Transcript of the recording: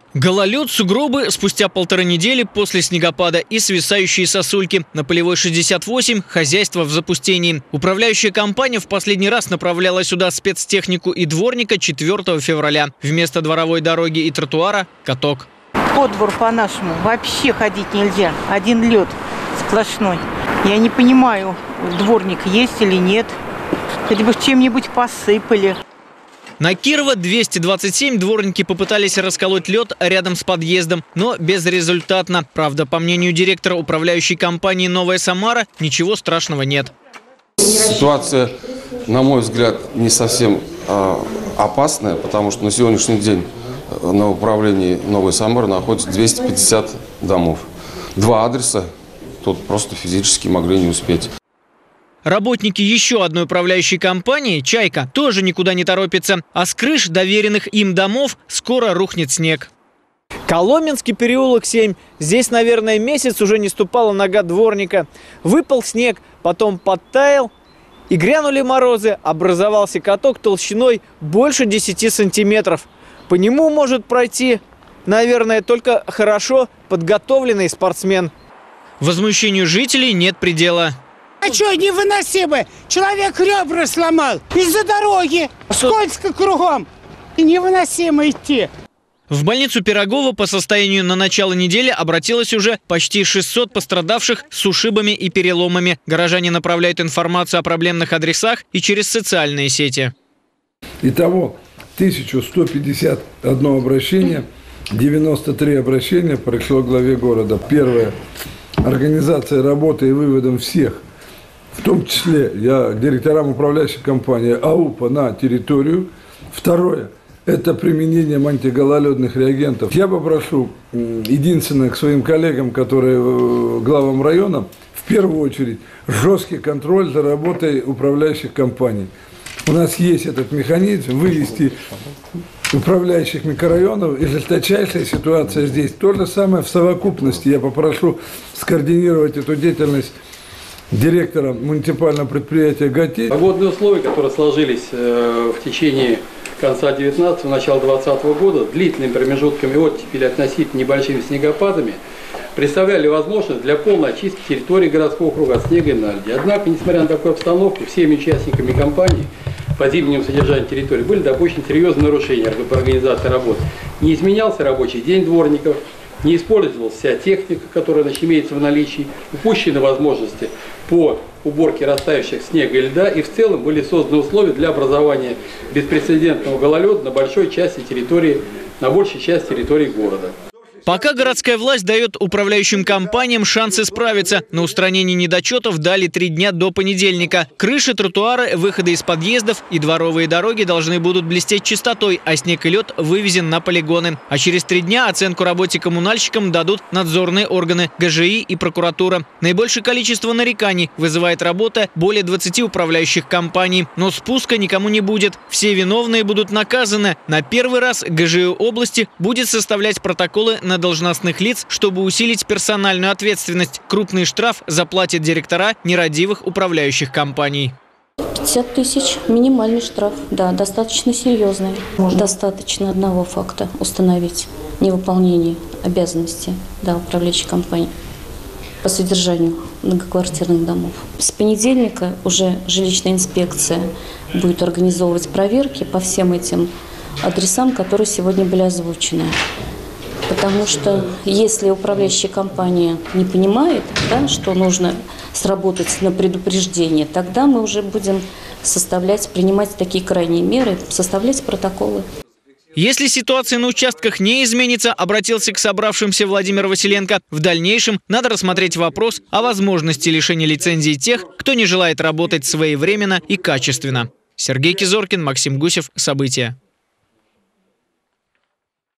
Гололед, сугробы спустя 1,5 недели после снегопада и свисающие сосульки. На Полевой 68 хозяйство в запустении. Управляющая компания в последний раз направляла сюда спецтехнику и дворника 4 февраля. Вместо дворовой дороги и тротуара – каток. По двору по-нашему вообще ходить нельзя. Один лед сплошной. Я не понимаю, дворник есть или нет. Хоть бы чем-нибудь посыпали. На Кирова 227 дворники попытались расколоть лед рядом с подъездом, но безрезультатно. Правда, по мнению директора управляющей компании «Новая Самара», ничего страшного нет. Ситуация, на мой взгляд, не совсем опасная, потому что на сегодняшний день на управлении «Новой Самары» находится 250 домов. 2 адреса тут просто физически могли не успеть. Работники еще одной управляющей компании, «Чайка», тоже никуда не торопятся. А с крыш доверенных им домов скоро рухнет снег. Коломенский переулок 7. Здесь, наверное, месяц уже не ступала нога дворника. Выпал снег, потом подтаял и грянули морозы. Образовался каток толщиной больше 10 сантиметров. По нему может пройти, наверное, только хорошо подготовленный спортсмен. Возмущению жителей нет предела. А что невыносимо? Человек ребра сломал из-за дороги. Скользко кругом. И невыносимо идти. В больницу Пирогова по состоянию на начало недели обратилось уже почти 600 пострадавших с ушибами и переломами. Горожане направляют информацию о проблемных адресах и через социальные сети. Итого 1151 обращение, 93 обращения пришло к главе города. Первое. Организация работы и выводом всех, в том числе директорам управляющей компании АУПа на территорию. Второе – это применением антигололедных реагентов. Я попрошу единственное к своим коллегам, которые главам района, в первую очередь жесткий контроль за работой управляющих компаний. У нас есть этот механизм вывести управляющих микрорайонов, и жесточайшая ситуация здесь. То же самое в совокупности. Я попрошу скоординировать эту деятельность директора муниципального предприятия «ГАТИ». Погодные условия, которые сложились в течение конца 19-го, начала 20 года, длительными промежутками оттепели относительно небольшими снегопадами, представляли возможность для полной очистки территории городского округа от снега и наледи. Однако, несмотря на такую обстановку, всеми участниками кампании по зимнему содержанию территории были допущены серьезные нарушения по организации работы. Не изменялся рабочий день дворников, не использовалась вся техника, которая имеется в наличии, упущены возможности по уборке растающих снега и льда, и в целом были созданы условия для образования беспрецедентного гололеда на большой части территории, на большей части территории города. Пока городская власть дает управляющим компаниям шансы справиться. На устранение недочетов дали 3 дня до понедельника. Крыши, тротуары, выходы из подъездов и дворовые дороги должны будут блестеть чистотой, а снег и лед вывезен на полигоны. А через 3 дня оценку работе коммунальщикам дадут надзорные органы ГЖИ и прокуратура. Наибольшее количество нареканий вызывает работа более 20 управляющих компаний. Но спуска никому не будет. Все виновные будут наказаны. На первый раз ГЖИ области будет составлять протоколы на должностных лиц, чтобы усилить персональную ответственность. Крупный штраф заплатят директора нерадивых управляющих компаний. 50 тысяч – минимальный штраф. Да, достаточно серьезный. Достаточно одного факта установить невыполнение обязанностей управляющей компании по содержанию многоквартирных домов. С понедельника уже жилищная инспекция будет организовывать проверки по всем этим адресам, которые сегодня были озвучены. Потому что если управляющая компания не понимает, что нужно сработать на предупреждение, тогда мы уже будем принимать такие крайние меры, составлять протоколы. Если ситуация на участках не изменится, обратился к собравшимся Владимир Василенко, в дальнейшем надо рассмотреть вопрос о возможности лишения лицензии тех, кто не желает работать своевременно и качественно. Сергей Кизоркин, Максим Гусев. События.